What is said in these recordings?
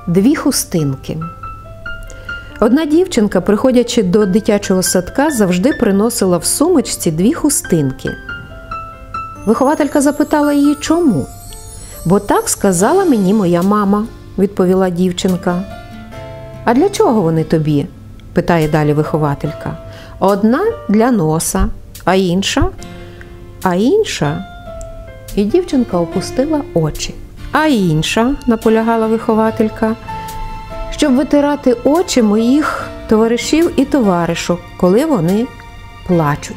Дві хустинки. Одна дівчинка, приходячи до дитячого садка, завжди приносила в сумочці дві хустинки. Вихователька запитала її, чому? «Бо так сказала мені моя мама», – відповіла дівчинка. «А для чого вони тобі?» – питає далі вихователька. «Одна для носа, а інша?» «А інша?» І дівчинка опустила очі. «А інша?» – наполягала вихователька. «Щоб витирати очі моїх товаришів і товаришок, коли вони плачуть».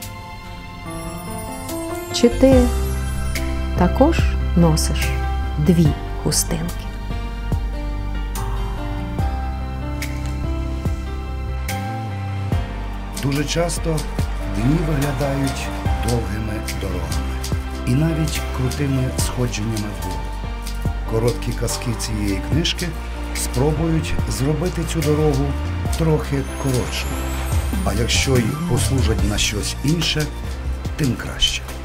Чи ти також носиш дві хустинки? Дуже часто дні виглядають довгими дорогами і навіть крутими сходженнями вгору. Короткі казки цієї книжки спробують зробити цю дорогу трохи коротшою. А якщо й послужать на щось інше, тим краще.